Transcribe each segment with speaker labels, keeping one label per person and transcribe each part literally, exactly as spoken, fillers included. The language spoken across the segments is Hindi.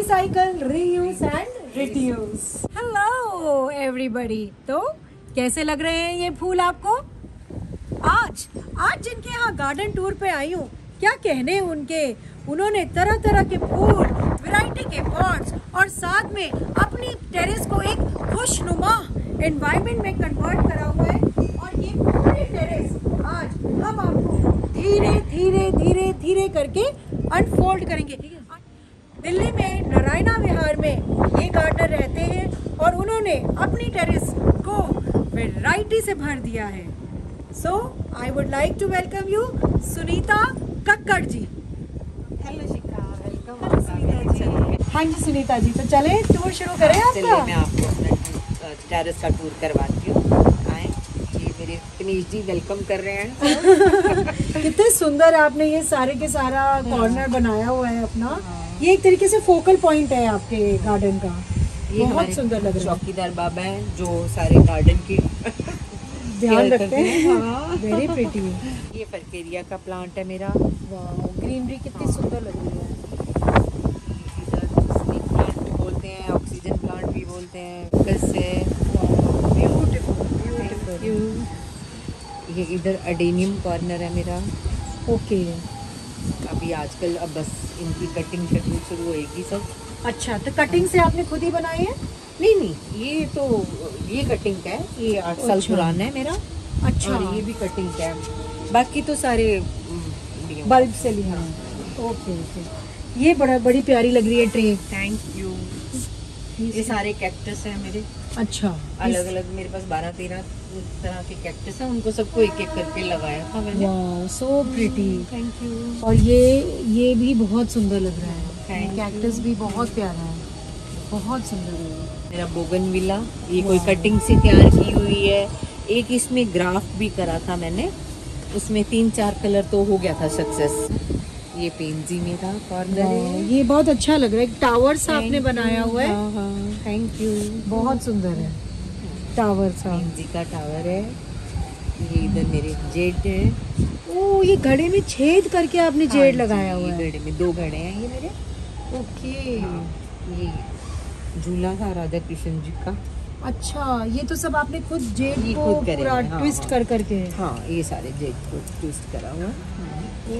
Speaker 1: recycle, reuse and reduce. Hello everybody. तो कैसे लग रहे हैं ये फूल आपको? आज आज जिनके यहाँ गार्डन टूर पे आई हूँ, क्या कहने उनके। उन्होंने तरह तरह के फूल, वैरायटी के पॉट्स और साथ में अपनी टेरेस को एक खुशनुमा एनवायरनमेंट में कन्वर्ट करा हुआ है। और ये पूरे टेरेस आज हम आपको धीरे धीरे धीरे धीरे करके अनफोल्ड करेंगे। दिल्ली में नारायणा विहार में ये गार्डनर रहते हैं और उन्होंने अपनी टेरेस को वैरायटी से भर दिया है। So I would like to welcome you Sunita Kakkar ji.
Speaker 2: Hello Shikha, welcome Sunita ji.
Speaker 1: हाँ जी सुनीता जी, तो चले टूर शुरू करें आपका।
Speaker 2: चलिए मैं आपको अपना टेरेस का टूर करवाती हूँ। आए जी, मेरे कनीज जी वेलकम कर रहे हैं।
Speaker 1: कितने सुंदर आपने ये सारे के सारा कॉर्नर बनाया हुआ है अपना। ये एक तरीके से फोकल पॉइंट है आपके गार्डन का।
Speaker 2: ये
Speaker 1: बहुत सुंदर लग रहा है।
Speaker 2: चौकीदार बाबा हैं जो सारे गार्डन की
Speaker 1: ध्यान रखते हैं। Very pretty.
Speaker 2: ये फरकेरिया का प्लांट है मेरा।
Speaker 1: वाओ, ग्रीनरी कितनी सुंदर लग रही है।
Speaker 2: इधर स्नेक प्लांट भी बोलते हैं, ऑक्सीजन प्लांट भी बोलते हैं। कैसे
Speaker 1: ब्यूटीफुल ब्यूटीफुल।
Speaker 2: ये इधर अडेनियम कॉर्नर है मेरा।
Speaker 1: ओके,
Speaker 2: अभी आजकल अब बस इनकी कटिंग शेड्यूल शुरू होएगी सब।
Speaker 1: अच्छा, तो कटिंग से आपने खुद ही बनाई है?
Speaker 2: नहीं नहीं, ये तो ये कटिंग का है। ये आठ साल
Speaker 1: अच्छा।
Speaker 2: पुराना है मेरा।
Speaker 1: अच्छा,
Speaker 2: और ये भी कटिंग का है। बाकी तो सारे
Speaker 1: बल्ब से लिया। ओके ओके, ये बड़ा बड़ी प्यारी लग रही है ट्रे।
Speaker 2: Thank you. ये सारे कैक्टस हैं मेरे।
Speaker 1: अच्छा,
Speaker 2: अलग अलग मेरे पास बारह तेरह तरह के कैक्टस हैं। उनको सबको एक एक करके लगाया था मैंने।
Speaker 1: Wow, so pretty.
Speaker 2: Thank you.
Speaker 1: और ये ये भी बहुत सुंदर लग रहा है।
Speaker 2: Thank
Speaker 1: कैक्टस भी बहुत प्यारा है, बहुत सुंदर है।
Speaker 2: मेरा बोगनविला, ये कोई कटिंग से तैयार की हुई है। एक इसमें ग्राफ्ट भी करा था मैंने, उसमें तीन चार कलर तो हो गया था सक्सेस। ये पेंजी मेरा कॉर्नर है।
Speaker 1: ये बहुत अच्छा लग रहा है। टावर सा आपने बनाया हुआ है।
Speaker 2: हाँ हाँ, थैंक यू।
Speaker 1: बहुत सुंदर है टावर सा।
Speaker 2: पेंजी का टावर है। ये इधर मेरे जेड है।
Speaker 1: ओ, ये घड़े में छेद करके आपने
Speaker 2: हाँ
Speaker 1: जेड
Speaker 2: जी,
Speaker 1: लगाया हुआ
Speaker 2: ये
Speaker 1: है।
Speaker 2: घड़े में दो घड़े हैं ये मेरे।
Speaker 1: ओके।
Speaker 2: ये झूला था राधा कृष्ण जी का।
Speaker 1: अच्छा, ये तो सब आपने खुद जेड
Speaker 2: ये
Speaker 1: को
Speaker 2: खुद करे
Speaker 1: पूरा
Speaker 2: हैं, हाँ,
Speaker 1: ट्विस्ट
Speaker 2: हाँ।
Speaker 1: कर करके।
Speaker 2: हाँ, ये सारे जेड को ट्विस्ट करा हुआ।
Speaker 1: Oh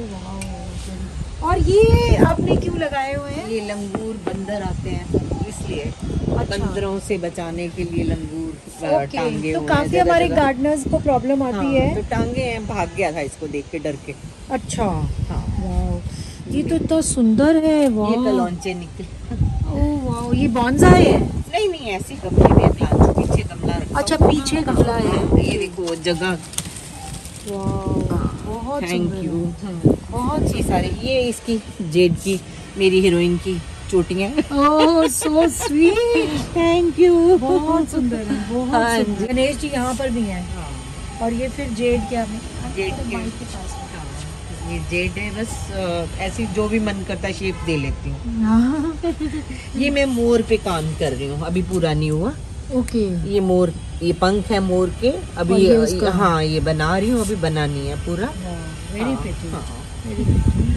Speaker 1: wow. और ये आपने क्यों लगाए हुए हैं?
Speaker 2: ये लंगूर बंदर आते हैं इसलिए,
Speaker 1: अच्छा।
Speaker 2: बंदरों से बचाने के लिए लंगूर
Speaker 1: ओके,
Speaker 2: टांगे
Speaker 1: तो
Speaker 2: हुए हैं
Speaker 1: काफी
Speaker 2: जगह
Speaker 1: हमारे
Speaker 2: जगह।
Speaker 1: गार्डनर्स को प्रॉब्लम आती
Speaker 2: हाँ,
Speaker 1: है।
Speaker 2: तो टांगे हैं, भाग गया था इसको देख के डर के।
Speaker 1: अच्छा,
Speaker 2: हाँ,
Speaker 1: वाओ, ये तो इतना सुंदर है। वाओ,
Speaker 2: ये कलौंचे निकले।
Speaker 1: ओह वाओ, ये बॉन्साई है?
Speaker 2: नहीं नहीं, ऐसे गमले में प्लांट पीछे गमला रखा।
Speaker 1: अच्छा, पीछे गमला है।
Speaker 2: ये देखो जगह।
Speaker 1: वाओ, बहुत
Speaker 2: थैंक
Speaker 1: सुंदर
Speaker 2: यू।
Speaker 1: है। बहुत
Speaker 2: ये सारे, ये इसकी जेड की, मेरी हीरोइन की चोटियां।
Speaker 1: Oh so sweet.
Speaker 2: Thank you.
Speaker 1: बहुत सुंदर है, बहुत
Speaker 2: हाँ
Speaker 1: सुंदर।
Speaker 2: जी।
Speaker 1: गणेश जी यहाँ पर भी हैं।
Speaker 2: हाँ,
Speaker 1: और ये फिर जेड क्या है?
Speaker 2: जेड के
Speaker 1: माइक के पास में।
Speaker 2: हाँ, ये जेड है। बस अ, ऐसी जो भी मन करता है शेप दे लेती हूँ।
Speaker 1: हाँ,
Speaker 2: ये मैं मोर पे काम कर रही हूँ, अभी पूरा नहीं हुआ।
Speaker 1: ओके।
Speaker 2: ये मोर, ये पंख है मोर के। अभी
Speaker 1: और ये
Speaker 2: ये,
Speaker 1: उसका?
Speaker 2: हाँ, ये बना रही हूँ, अभी बनानी है पूरा।
Speaker 1: वेरी
Speaker 2: हाँ,
Speaker 1: प्रिटी,
Speaker 2: हाँ।
Speaker 1: Very pretty.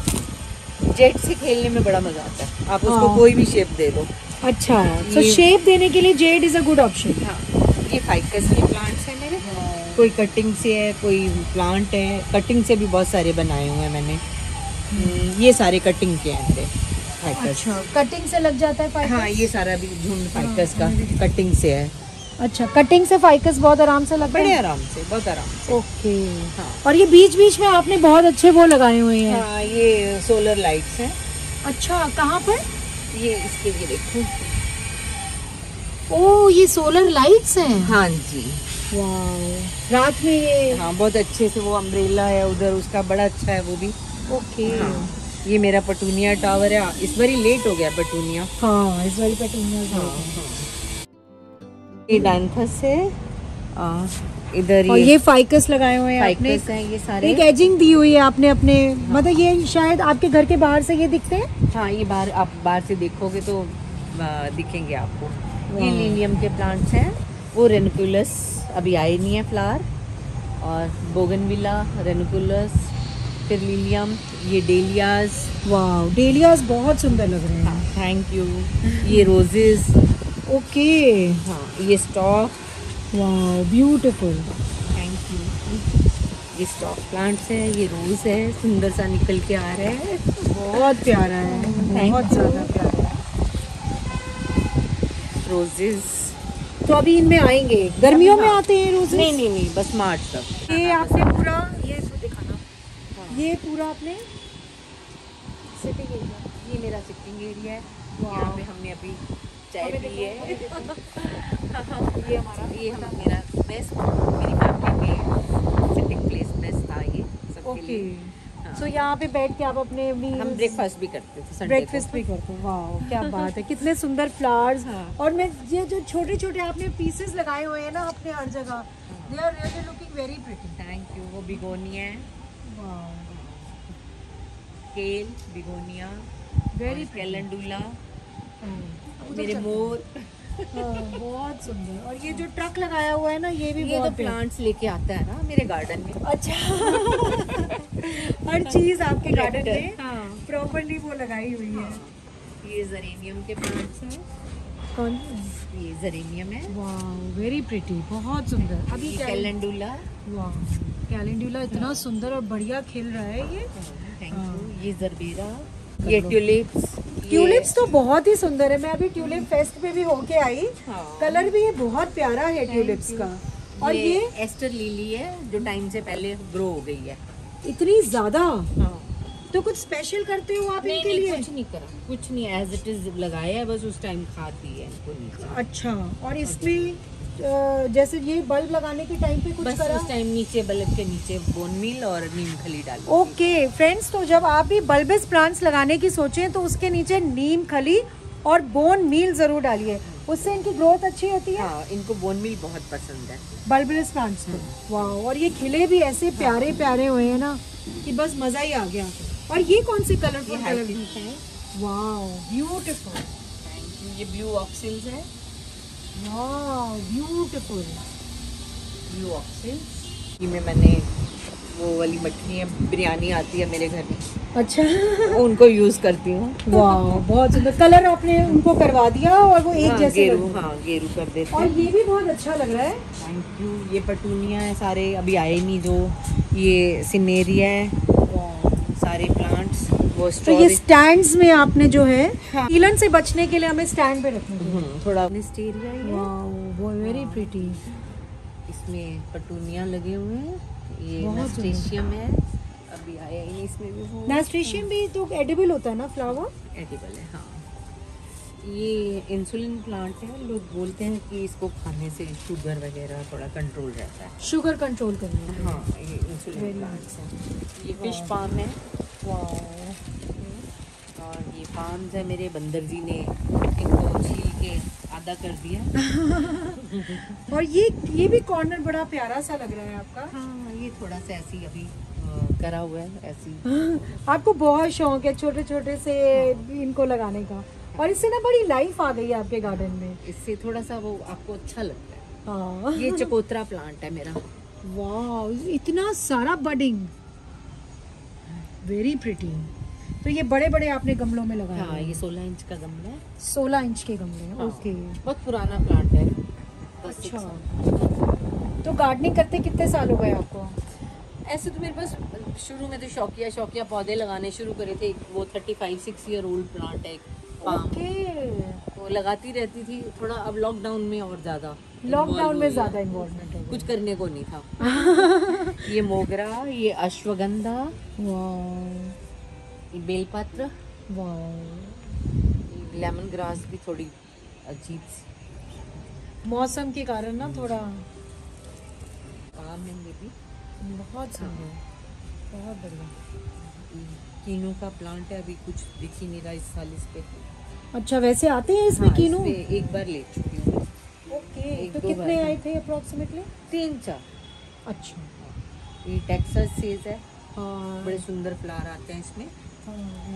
Speaker 2: जेड से खेलने में बड़ा मजा आता है। आप उसको
Speaker 1: हाँ।
Speaker 2: कोई भी शेप दे दो।
Speaker 1: अच्छा, तो
Speaker 2: ये-
Speaker 1: शेप देने के लिए jade is a good option.
Speaker 2: हाँ, ये फाइकस के प्लांट्स हैं मेरे। कोई कटिंग से है, कोई प्लांट है। कटिंग से भी बहुत सारे बनाए हुए हैं मैंने। हम्म, ये सारे कटिंग के हैं मेरे फाइकस।
Speaker 1: अच्छा, कटिंग से लग जाता है फाइकस?
Speaker 2: हाँ, ये सारा भी झुंड फाइकस का कटिंग से है।
Speaker 1: अच्छा, कटिंग से फाइकस बहुत आराम से लगता
Speaker 2: बड़े
Speaker 1: है।
Speaker 2: आराम से, बहुत आराम से।
Speaker 1: ओके।
Speaker 2: हाँ।
Speaker 1: और ये बीच बीच में आपने बहुत अच्छे वो लगाए हुए हैं।
Speaker 2: हाँ, ये सोलर लाइट्स हैं।
Speaker 1: अच्छा, कहाँ पर?
Speaker 2: ये इसके लिए देखो।
Speaker 1: ओ, ये सोलर लाइट्स हैं।
Speaker 2: हाँ जी।
Speaker 1: वाओ, रात में ये।
Speaker 2: हाँ, बहुत अच्छे से वो अम्ब्रेला है उधर, उसका बड़ा अच्छा है वो भी।
Speaker 1: ओके।
Speaker 2: हाँ, ये मेरा पटूनिया टावर है। इस बार ही लेट हो गया पटूनिया।
Speaker 1: हाँ, इस वाली पेटूनियाज
Speaker 2: हाँ,
Speaker 1: हैं।
Speaker 2: हाँ। ये डांथस है। आ, इधर
Speaker 1: और
Speaker 2: ये
Speaker 1: ये फाइकस लगाए हुए हैं आपने।
Speaker 2: फाइकस हैं ये सारे।
Speaker 1: एक एजिंग दी हुई है आपने अपने, मतलब ये शायद आपके घर के बाहर से ये दिखते हैं।
Speaker 2: हाँ, ये बाहर, आप बाहर से देखोगे तो आ, दिखेंगे आपको। ये
Speaker 1: वाह।
Speaker 2: लिलियम के प्लांट्स हैं। वो रेनुकुलस अभी आए नहीं है फ्लावर। और बोगनविला, रेनुकुलस, फिर लिलियम, ये डेलियाज।
Speaker 1: वाह, डेलियाज बहुत सुंदर लग रहे हैं।
Speaker 2: Thank you. ये रोजेस।
Speaker 1: ओके।
Speaker 2: हाँ, ये स्टॉक।
Speaker 1: वाह, ब्यूटीफुल।
Speaker 2: Thank you. ये स्टॉक प्लांट्स है, ये रोज है, सुंदर सा निकल के आ रहा है,
Speaker 1: बहुत प्यारा है, बहुत ज़्यादा प्यारा है।
Speaker 2: रोजेस।
Speaker 1: तो अभी इनमें आएंगे, गर्मियों में आते हैं रोजेस?
Speaker 2: नहीं नहीं नहीं, बस मार्च तक।
Speaker 1: ये आपने पूरा ये दिखाना, ये पूरा आपने
Speaker 2: सिटिंग एरिया, ये मेरा सिटिंग एरिया है। यहाँ पे हमने अभी चाय पी है।
Speaker 1: ये हमारा
Speaker 2: ये हम मेरा बेस्ट, मेरी फैमिली के सिटिंग प्लेस बेस्ट था ये सबके लिए।
Speaker 1: सो यहाँ पे बैठ के आप अपने
Speaker 2: हम ब्रेकफास्ट भी करते थे, संडे
Speaker 1: ब्रेकफास्ट भी करते हैं। वाह, क्या बात है, कितने सुंदर फ्लावर्स।
Speaker 2: हाँ।
Speaker 1: और मैं ये जो छोटे छोटे आपने पीसेस लगाए हुए हैं ना अपने हर जगह, they are really looking very pretty.
Speaker 2: Thank you. वो बिगोनिया है,
Speaker 1: वाह,
Speaker 2: केल, बिगोनिया,
Speaker 1: वेरी
Speaker 2: कैलेंडुला, मेरे मोर।
Speaker 1: हाँ, बहुत सुंदर। और ये जो ट्रक लगाया हुआ है ना, ये भी
Speaker 2: ये
Speaker 1: बहुत
Speaker 2: तो प्लांट्स लेके आता है ना मेरे गार्डन में।
Speaker 1: अच्छा। हर चीज आपके गार्डन में
Speaker 2: हाँ।
Speaker 1: प्रॉपर्ली वो लगाई हुई है।
Speaker 2: ये जेरेनियम के प्लांट्स हैं।
Speaker 1: कौन?
Speaker 2: ये जेरेनियम है।
Speaker 1: वाह, वेरी प्रिटी, बहुत सुंदर। अभी
Speaker 2: ये कैलेंडुला।
Speaker 1: वाह, कैलेंडुला इतना सुंदर और बढ़िया खिल रहा है ये।
Speaker 2: Thank you. ये जरबेरा, ये ट्यूलिप्स।
Speaker 1: ट्यूलिप्स तो बहुत ही सुंदर है। मैं अभी ट्यूलिप फेस्ट पे भी होके आई।
Speaker 2: हाँ।
Speaker 1: कलर भी ये बहुत प्यारा है ट्यूलिप्स का। और
Speaker 2: ये,
Speaker 1: ये
Speaker 2: एस्टर लिली है जो टाइम से पहले ग्रो हो गई है।
Speaker 1: इतनी ज्यादा,
Speaker 2: हाँ।
Speaker 1: तो कुछ स्पेशल करते हो आप
Speaker 2: नहीं,
Speaker 1: इनके
Speaker 2: नहीं,
Speaker 1: लिए?
Speaker 2: कुछ नहीं करा, कुछ नहीं, एज इट इज लगाया है, बस उस टाइम खाद दी है इनको नीचे।
Speaker 1: अच्छा। और इसमें अ, जैसे ये बल्ब लगाने के टाइम पे कुछ
Speaker 2: बस
Speaker 1: करा?
Speaker 2: उस टाइम नीचे बल्ब के नीचे बोन मील और नीम खली डाली।
Speaker 1: ओके फ्रेंड्स, तो जब आप भी बल्बस प्लांट्स लगाने की सोचें तो उसके नीचे नीम खली और बोन मील जरूर डालिए, उससे इनकी ग्रोथ अच्छी होती है।
Speaker 2: हाँ, इनको बोन मील बहुत पसंद है।
Speaker 1: बल्बस प्लांट्स को। वाह, और ये खिले भी ऐसे प्यारे प्यारे हुए हैं ना कि बस मजा ही आ गया। और ये कौन से कलरफुल कलर
Speaker 2: है?
Speaker 1: वाह, ब्यूटीफुल।
Speaker 2: Thank you. ये ब्लू ऑक्सिल्स है।
Speaker 1: वाह, ब्यूटीफुल।
Speaker 2: ब्लू ऑक्सिल्स। में मैंने वो वाली मटकी है, बिरयानी आती है मेरे घर में,
Speaker 1: अच्छा।
Speaker 2: उनको यूज करती हूँ।
Speaker 1: वाह, बहुत सुंदर कलर आपने उनको करवा दिया और वो एक
Speaker 2: हाँ,
Speaker 1: जैसे
Speaker 2: गेरू,
Speaker 1: लग रहे हैं।
Speaker 2: हाँ गेरू कर देते
Speaker 1: और
Speaker 2: हैं।
Speaker 1: ये भी बहुत अच्छा लग रहा है।
Speaker 2: Thank you. ये पटूनिया है, सारे अभी आए नहीं जो। ये सिनेरिया है, सारे प्लांट्स। वो
Speaker 1: तो ये स्टैंड्स में आपने जो है
Speaker 2: हाँ।
Speaker 1: कीलन से बचने के लिए हमें स्टैंड पे रखना चाहिए।
Speaker 2: थोड़ा विस्टेरिया है।
Speaker 1: वाह, वो वेरी प्रिटी।
Speaker 2: इसमें पटूनिया लगे हुए हैं। ये
Speaker 1: बहुत
Speaker 2: नास्टेशियम है, अभी आया ही नहीं, इसमें भी वो
Speaker 1: नास्टेशियम भी तो एडिबल होता है ना फ्लावर?
Speaker 2: एडिबल है। हाँ, ये इंसुलिन प्लांट है। लोग बोलते हैं कि इसको खाने से शुगर वगैरह थोड़ा कंट्रोल रहता है।
Speaker 1: शुगर कंट्रोल करने के लिए।
Speaker 2: हाँ, ये इंसुलिन प्लांट्स हैं। ये फिश पाम है। और ये पाम्स है मेरे, बंदर जी ने इनको छील के आधा कर दिया।
Speaker 1: और ये ये भी कॉर्नर बड़ा प्यारा सा लग रहा है आपका।
Speaker 2: हाँ, ये थोड़ा सा ऐसी अभी अ, करा हुआ है ऐसी।
Speaker 1: आपको बहुत शौक है छोटे छोटे से इनको लगाने का, और इससे ना बड़ी लाइफ आ गई है आपके गार्डन में।
Speaker 2: इससे थोड़ा सा वो आपको अच्छा लगता है।
Speaker 1: हाँ।
Speaker 2: ये चकोतरा प्लांट है मेरा।
Speaker 1: वाह, इतना सारा बडिंग, वेरी प्रिटी। तो ये बड़े बड़े आपने गमलों में लगाया?
Speaker 2: हाँ, ये सोलह इंच का गमला है।
Speaker 1: सोलह इंच के गमले हैं।
Speaker 2: हाँ,
Speaker 1: ओके।
Speaker 2: बहुत पुराना प्लांट है।
Speaker 1: अच्छा, तो गार्डनिंग करते कितने साल हो गए आपको?
Speaker 2: ऐसे तो मेरे पास शुरू में तो शौकिया शौकिया पौधे लगाने शुरू करे थे। वो thirty five six year old plant है, पाम।
Speaker 1: ओके।
Speaker 2: वो लगाती रहती थी। थोड़ा अब लॉकडाउन में और ज्यादा
Speaker 1: लॉकडाउन में ज्यादा इन्वॉल्वमेंट है।
Speaker 2: कुछ करने को नहीं था। ये मोगरा, ये अश्वगंधा,
Speaker 1: वाह,
Speaker 2: ये बेलपत्र,
Speaker 1: वाह।
Speaker 2: लेमन ग्रास भी थोड़ी अजीब सी।
Speaker 1: मौसम के कारण ना थोड़ा
Speaker 2: काम है ये भी।
Speaker 1: बहुत सुंदर, बहुत बढ़िया।
Speaker 2: कीनू का प्लांट है, अभी कुछ दिख ही नहीं रहा इस साल इस पे।
Speaker 1: अच्छा, वैसे आते हैं इसमें
Speaker 2: हाँ,
Speaker 1: कीनू?
Speaker 2: इस पे एक बार ले चुकी हूँ।
Speaker 1: ओके,
Speaker 2: एक
Speaker 1: तो
Speaker 2: दो
Speaker 1: कितने
Speaker 2: बार।
Speaker 1: आए थे अप्रोक्सीमेटली?
Speaker 2: तीन चार।
Speaker 1: अच्छा।
Speaker 2: ये टेक्सास सेज है,
Speaker 1: हाँ,
Speaker 2: बड़े सुंदर फ्लावर आते हैं इसमें।
Speaker 1: हाँ,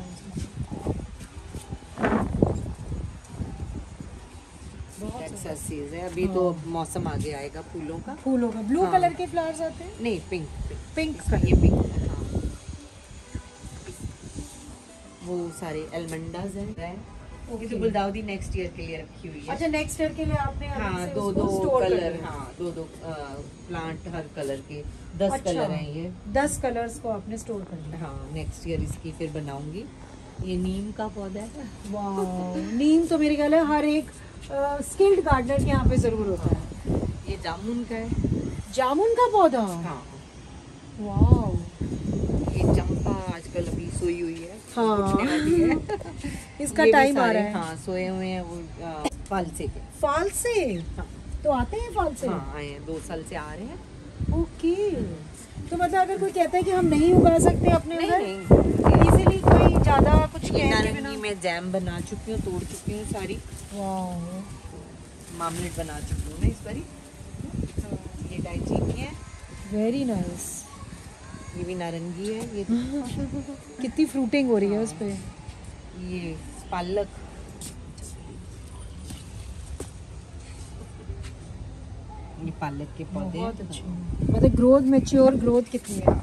Speaker 1: बहुत
Speaker 2: टेक्सास सेज है। अभी तो मौसम आगे आएगा फूलों का।
Speaker 1: फूलों का ब्लू
Speaker 2: हाँ।
Speaker 1: कलर के फ्लावर्स आते हैं?
Speaker 2: नहीं, पिंक
Speaker 1: पिंक
Speaker 2: इसका ये पिंक है। हाँ, इस वो सारे एलमंडाज हैं।
Speaker 1: Okay.
Speaker 2: ये तो गुलदाउदी नेक्स्ट ईयर के लिए रखी हुई है।
Speaker 1: अच्छा, नेक्स्ट ईयर के लिए आपने अलग
Speaker 2: हाँ,
Speaker 1: से
Speaker 2: दो
Speaker 1: उसको
Speaker 2: दो
Speaker 1: store कर
Speaker 2: कलर,
Speaker 1: लिया।
Speaker 2: हाँ दो दो प्लांट हर कलर के दस
Speaker 1: अच्छा,
Speaker 2: कलर हैं ये।
Speaker 1: दस कलर्स को आपने स्टोर कर लिया।
Speaker 2: हाँ, नेक्स्ट ईयर इसकी फिर बनाऊंगी। ये नीम का पौधा है।
Speaker 1: वाह, नीम तो मेरे ख्याल है हर एक स्किल्ड गार्डनर के यहाँ पे जरूर होता है।
Speaker 2: ये जामुन का है।
Speaker 1: जामुन का पौधा।
Speaker 2: हाँ,
Speaker 1: वाह,
Speaker 2: ये चंपा आजकल अभी सोई हुई है।
Speaker 1: हाँ।
Speaker 2: उठने वाली है।
Speaker 1: इसका
Speaker 2: ये भी
Speaker 1: टाइम आ
Speaker 2: सारे,
Speaker 1: रहा है।
Speaker 2: हाँ, सोए हुए हैं वो आ, फालसे के।
Speaker 1: फालसे,
Speaker 2: हाँ।
Speaker 1: तो आते हैं फालसे।
Speaker 2: हाँ, आए हैं, दो साल से आ रहे हैं।
Speaker 1: ओके, तो मतलब अगर कोई कहता है कि हम नहीं उगा सकते अपने
Speaker 2: नहीं,
Speaker 1: उधर,
Speaker 2: नहीं,
Speaker 1: इजीली कोई ज्यादा कुछ
Speaker 2: ये
Speaker 1: कह के
Speaker 2: नारंगी
Speaker 1: बिना।
Speaker 2: में जैम बना चुकी हूँ, तोड़ चुकी हूँ सारी।
Speaker 1: वाह,
Speaker 2: मामलेट बना चुकी हूँ मैं इस बारी। ये दालचीनी है।
Speaker 1: Very nice.
Speaker 2: ये भी नारंगी है। ये
Speaker 1: कितनी फ्रूटिंग हो रही है उस पे।
Speaker 2: ये पालक। ये पालक के पौधे
Speaker 1: बहुत
Speaker 2: हैं।
Speaker 1: अच्छे, मतलब ग्रोथ, मैच्योर ग्रोथ कितनी है।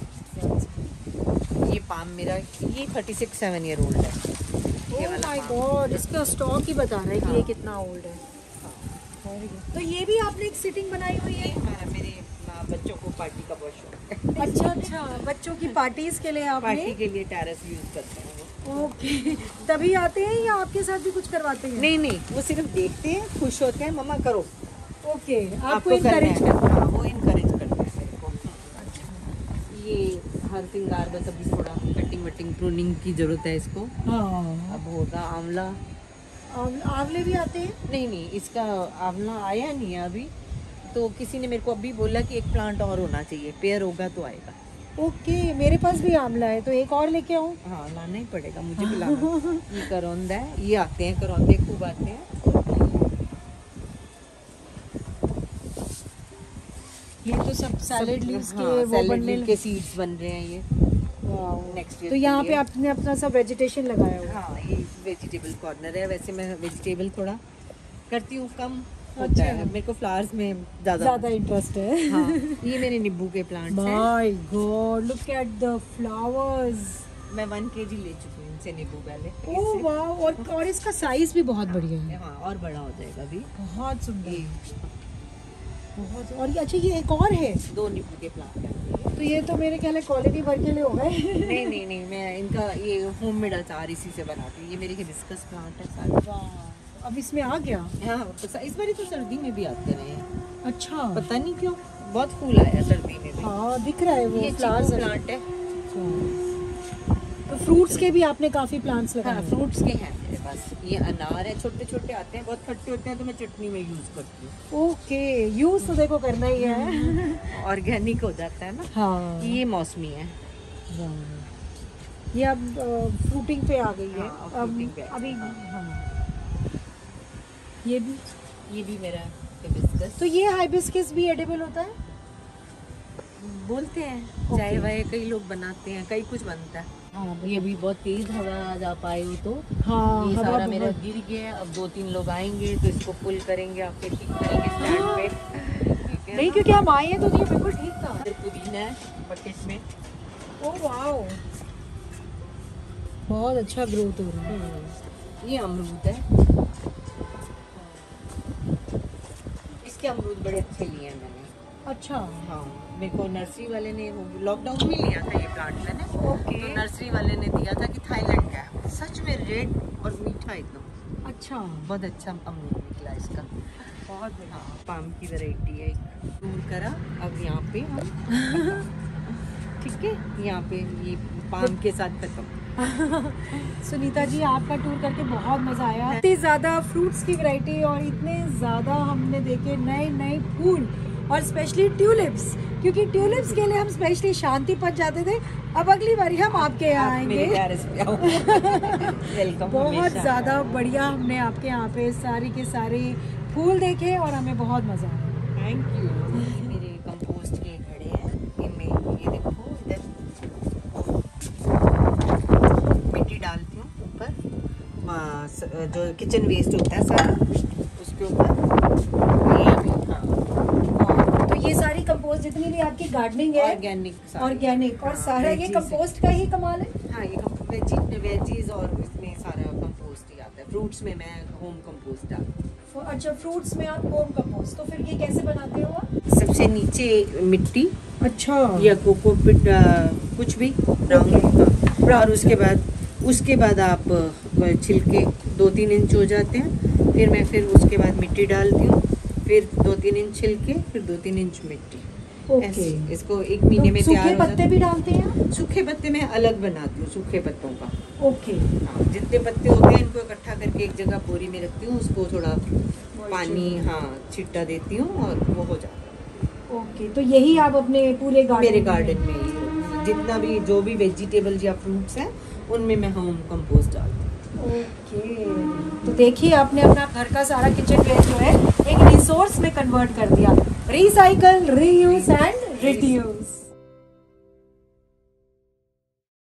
Speaker 2: ये पाम मेरा, ये thirty six seven year old है। ये
Speaker 1: ओह
Speaker 2: वाला
Speaker 1: माय
Speaker 2: पाम।
Speaker 1: गॉड, इसका स्टॉक ही बता रहा है कि
Speaker 2: हाँ।
Speaker 1: ये कितना ओल्ड है। Very good। तो ये भी आपने एक सिटिंग बनाई हुई है।
Speaker 2: ये हमारा मेरे आ, बच्चों को पार्टी का बहुत शौक है।
Speaker 1: अच्छा अच्छा, बच्चों की पार्टीज के लिए
Speaker 2: पार्टी
Speaker 1: आपने।
Speaker 2: के लिए टेरेस यूज करते हैं वो।
Speaker 1: ओके, तभी आते हैं या आपके साथ भी कुछ करवाते हैं?
Speaker 2: नहीं नहीं, वो सिर्फ देखते हैं, खुश होते हैं, मम्मा करो।
Speaker 1: ओके, आपको
Speaker 2: आपको करना
Speaker 1: इनकरेज
Speaker 2: है।
Speaker 1: करते हैं।
Speaker 2: हाँ, वो इनकरेज करते हैं मेरे को। ये हर सिंगार बस अभी थोड़ा कटिंग वटिंग प्रूनिंग की जरूरत है इसको।
Speaker 1: हाँ,
Speaker 2: अब होगा आंवला।
Speaker 1: आंव- आंवले भी आते हैं।
Speaker 2: नहीं नहीं, इसका आंवला आया नहीं है अभी, तो किसी ने मेरे को अभी बोला कि एक प्लांट और होना चाहिए, पेयर होगा तो आएगा।
Speaker 1: ओके, मेरे पास भी आंवला है, तो एक और लेके आऊँ।
Speaker 2: हाँ, लाना ही पड़ेगा, मुझे भी लाना। ये करौंदा है, ये आते हैं करौंदे, खूब आते हैं।
Speaker 1: ये तो सब सैलेड लीव्स के
Speaker 2: हाँ,
Speaker 1: वो
Speaker 2: सैलेड
Speaker 1: बनने
Speaker 2: लीफ के सीड्स बन रहे हैं ये।
Speaker 1: वाओ।
Speaker 2: नेक्स्ट ईयर
Speaker 1: तो यहाँ पे आपने अपना सब वेजिटेशन लगाया हुआ है।
Speaker 2: हाँ, ये वेजिटेबल कॉर्नर है। वैसे मैं वेजिटेबल थोड़ा करती हूँ, कम होता
Speaker 1: अच्छा।
Speaker 2: है मेरे को, फ्लावर्स में ज्यादा
Speaker 1: ज्यादा इंटरेस्ट है।
Speaker 2: हाँ, ये मेरे नींबू के प्लांट्स हैं।
Speaker 1: My God, look at the flowers.
Speaker 2: मैं वन केजी ले चुकी हूँ इनसे नींबू पहले।
Speaker 1: ओह वाओ, और और इसका साइज भी बहुत बढ़िया है।
Speaker 2: हाँ, और बड़ा हो जाएगा अभी।
Speaker 1: बहुत सुंदर,
Speaker 2: ये
Speaker 1: बहुत। और ये- अच्छा, ये एक और है।
Speaker 2: दो नींबू के प्लांट हैं।
Speaker 1: तो ये तो मेरे ख्याल है कॉलोनी भर के लिए हो गए।
Speaker 2: नहीं नहीं नहीं, मैं इनका ये होममेड अचार इसी से बनाती हूँ। ये मेरे हिबिस्कस प्लांट है सारे।
Speaker 1: वाह, अब इसमें आ गया।
Speaker 2: हाँ, तो इस बारी तो सर्दी में भी आते रहे हैं,
Speaker 1: अच्छा,
Speaker 2: पता नहीं क्यों, बहुत फूल आया सर्दी में भी।
Speaker 1: हाँ दिख रहा है वो
Speaker 2: ये
Speaker 1: फ्लावर्स।
Speaker 2: चीकू प्लांट है।
Speaker 1: तो फ्रूट्स के भी आपने काफी प्लांट्स लगाए
Speaker 2: हाँ,
Speaker 1: हैं।
Speaker 2: फ्रूट्स के हैं मेरे पास। ये अनार है, छोटे छोटे आते हैं, बहुत खट्टे होते हैं, तो मैं चटनी में यूज करती हूँ।
Speaker 1: ओके, यूज तो देखो करना ही है।
Speaker 2: ऑर्गेनिक हो जाता है ना।
Speaker 1: हाँ,
Speaker 2: ये मौसमी है।
Speaker 1: ये अब फ्रूटिंग पे आ गई है।
Speaker 2: हाँ, अब
Speaker 1: अब
Speaker 2: fruiting पे आ
Speaker 1: अभी
Speaker 2: गई,
Speaker 1: हाँ। ये भी,
Speaker 2: ये भी मेरा हिबिस्कस।
Speaker 1: तो ये हाइबिस्कस भी एडिबल होता है।
Speaker 2: बोलते हैं, चाय वाय कई लोग बनाते हैं, कई कुछ बनता है।
Speaker 1: हाँ,
Speaker 2: ये भी बहुत तेज हवा आ जा पाए हो तो
Speaker 1: हाँ,
Speaker 2: ये
Speaker 1: हवा
Speaker 2: सारा
Speaker 1: बहुत-
Speaker 2: मेरा गिर गया है। अब दो तीन लोग आएंगे तो इसको पुल करेंगे, आपके ठीक करेंगे स्टैंड पे। ठीक है
Speaker 1: नहीं,
Speaker 2: ना?
Speaker 1: क्योंकि हम आए हैं तो ये बिल्कुल ठीक था।
Speaker 2: इधर पुदीना है बकेट में।
Speaker 1: ओह वाओ, बहुत अच्छा ग्रोथ हो रहा है।
Speaker 2: ये अमरूद है। इसके अमरूद बड़े अच्छे लिए हैं मैंने।
Speaker 1: अच्छा,
Speaker 2: हाँ, मेरे को नर्सरी वाले ने लॉकडाउन में लिया था ये प्लांट मैंने।
Speaker 1: ओके।
Speaker 2: तो नर्सरी वाले ने दिया था कि थाईलैंड का है, सच में रेड और मीठा एकदम।
Speaker 1: अच्छा,
Speaker 2: बहुत अच्छा अमरूद निकला इसका।
Speaker 1: बहुत बढ़िया।
Speaker 2: हाँ, पाम की वैरायटी है। टूर करा, अब यहाँ पे हम ठीक है, यहाँ पे ये पाम के साथ खत्म।
Speaker 1: सुनीता जी, आपका टूर करके बहुत मजा आया। इतनी ज्यादा फ्रूट्स की वैरायटी और इतने ज्यादा हमने देखे नए नए फूल, और स्पेशली ट्यूलिप्स, क्योंकि ट्यूलिप्स के लिए हम स्पेशली शांति पहुंच जाते थे। अब अगली बार हम आपके यहाँ
Speaker 2: आप मेरे
Speaker 1: आएंगे।
Speaker 2: टेरेस पे आओ। वेलकम।
Speaker 1: बहुत ज्यादा बढ़िया, हमने आपके यहाँ पे सारे के सारे फूल देखे और हमें बहुत मजा आया।
Speaker 2: Thank you. मेरे कंपोस्ट के घड़े हैं, इनमें ये देखो, इधर मिट्टी डालती हूँ ऊपर, आ, स- जो किचन वेस्ट होता है सारा उसके ऊपर। ये भी, हाँ,
Speaker 1: तो ये सारी कंपोस्ट जितनी भी आपकी गार्डनिंग है
Speaker 2: ऑर्गेनिक
Speaker 1: ऑर्गेनिक, और
Speaker 2: हाँ,
Speaker 1: सारा ये
Speaker 2: वेजीज है।
Speaker 1: कंपोस्ट का ही कमाल है।
Speaker 2: हाँ, ये कंपोस्ट वेजी वेजीज और इसमें सारा कंपोस्ट ही आता है। फ्रूट्स में मैं होम कंपोस्ट डालती हूँ।
Speaker 1: अच्छा, फ्रूट्स में आप होम कंपोस्ट, तो फिर ये कैसे बनाते हो आप?
Speaker 2: सबसे नीचे मिट्टी,
Speaker 1: अच्छा,
Speaker 2: या कोकोपीट, कुछ भी ब्राउन, और उसके बाद उसके बाद आप छिलके दो तीन इंच हो जाते हैं, फिर मैं फिर उसके बाद मिट्टी डालती हूँ, फिर दो तीन इंच छिलके, फिर दो तीन इंच मिट्टी।
Speaker 1: ओके।
Speaker 2: इसको एक महीने
Speaker 1: तो
Speaker 2: में तैयार
Speaker 1: सूखे
Speaker 2: हो
Speaker 1: पत्ते भी डालते हैं?
Speaker 2: सूखे पत्ते मैं अलग बनाती हूँ सूखे पत्तों का।
Speaker 1: ओके।
Speaker 2: हाँ, जितने पत्ते होते हैं इनको इकट्ठा करके एक जगह बोरी में रखती हूँ, उसको थोड़ा पानी हाँ छिट्टा देती हूँ और वो हो जाता है।
Speaker 1: ओके, तो यही आप अपने पूरे गार्डन
Speaker 2: मेरे गार्डन में ही जितना भी जो भी वेजिटेबल्स या फ्रूट्स हैं उनमें मैं होम कंपोस्ट डालती हूँ।
Speaker 1: ओके, तो देखिए आपने अपना घर का सारा किचन वेस्ट जो है एक रिसोर्स में कन्वर्ट कर दिया। Recycle, reuse and reduce.